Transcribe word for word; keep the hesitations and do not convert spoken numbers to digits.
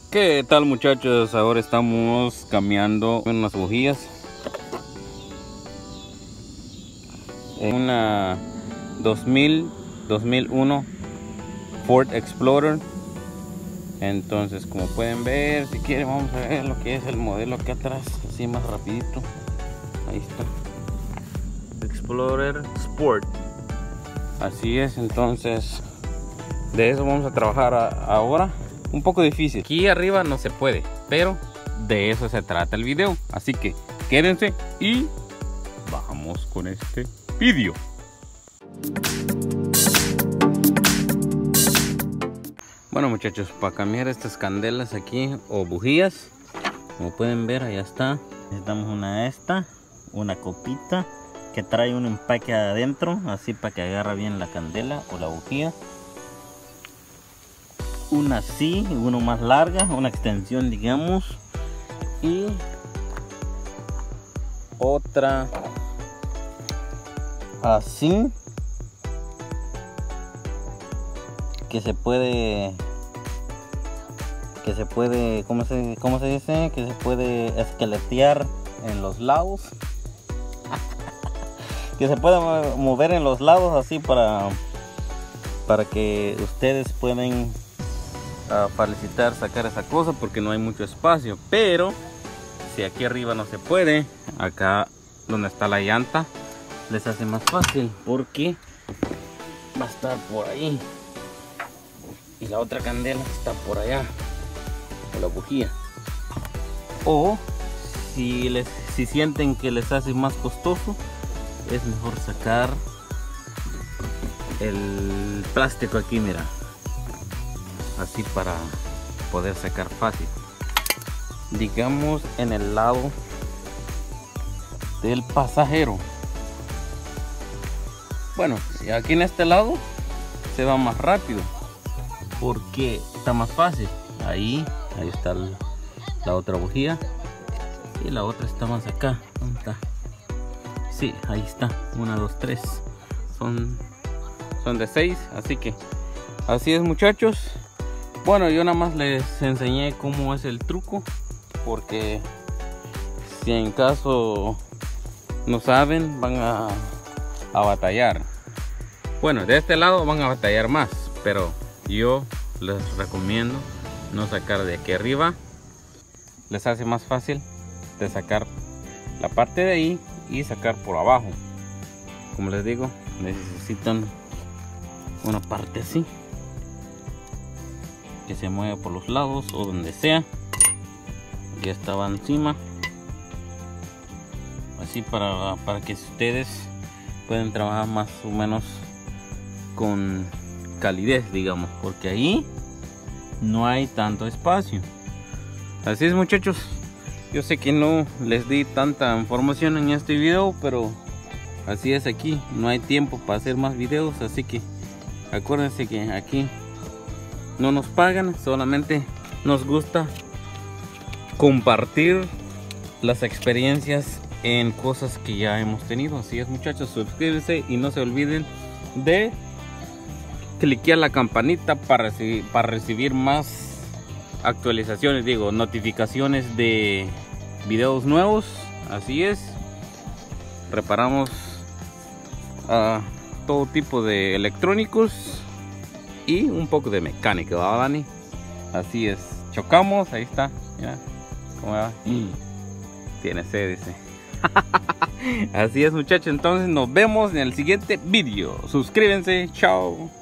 ¿Qué tal, muchachos? Ahora estamos cambiando unas bujías. Una dos mil, dos mil uno Ford Explorer. Entonces, como pueden ver, si quieren vamos a ver lo que es el modelo acá atrás, así más rapidito. Ahí está, Explorer Sport. Así es. Entonces de eso vamos a trabajar a, ahora. Un poco difícil, aquí arriba no se puede, pero de eso se trata el video. Así que quédense y vamos con este video. Bueno, muchachos, para cambiar estas candelas aquí o bujías, como pueden ver, allá está. Necesitamos una esta, una copita que trae un empaque adentro, así para que agarre bien la candela o la bujía. Una así, una más larga, una extensión, digamos, y otra así, que se puede que se puede ¿cómo se, cómo se dice? Que se puede esqueletear en los lados que se puede mover en los lados, así para para que ustedes puedan a facilitar sacar esa cosa, porque no hay mucho espacio. Pero si aquí arriba no se puede, acá donde está la llanta les hace más fácil, porque va a estar por ahí y la otra candela está por allá, o la bujía. O si les si sienten que les hace más costoso, es mejor sacar el plástico aquí, mira, así para poder sacar fácil, digamos en el lado del pasajero. Bueno, y aquí en este lado se va más rápido porque está más fácil. Ahí, ahí está la, la otra bujía, y la otra está más acá. ¿Dónde está? Sí, ahí está, una, dos, tres, son, son de seis, así que así es, muchachos. Bueno, yo nada más les enseñé cómo es el truco, porque si en caso no saben, van a, a batallar. Bueno, de este lado van a batallar más, pero yo les recomiendo no sacar de aquí arriba. Les hace más fácil de sacar la parte de ahí y sacar por abajo. Como les digo, necesitan una parte así, que se mueva por los lados o donde sea. Ya estaba encima, así para, para que ustedes puedan trabajar más o menos con calidez, digamos, porque ahí no hay tanto espacio. Así es, muchachos. Yo sé que no les di tanta información en este video, pero así es, aquí no hay tiempo para hacer más videos. Así que acuérdense que aquí no nos pagan, solamente nos gusta compartir las experiencias en cosas que ya hemos tenido. Así es, muchachos, suscríbanse y no se olviden de cliquear la campanita para recibir, para recibir más actualizaciones, digo, notificaciones de videos nuevos. Así es, reparamos uh, todo tipo de electrónicos y un poco de mecánica, ¿verdad, Dani? Así es, chocamos, ahí está, mira cómo va. Mm. Tiene sed, dice. Así es, muchachos, entonces nos vemos en el siguiente vídeo. Suscríbanse, chao.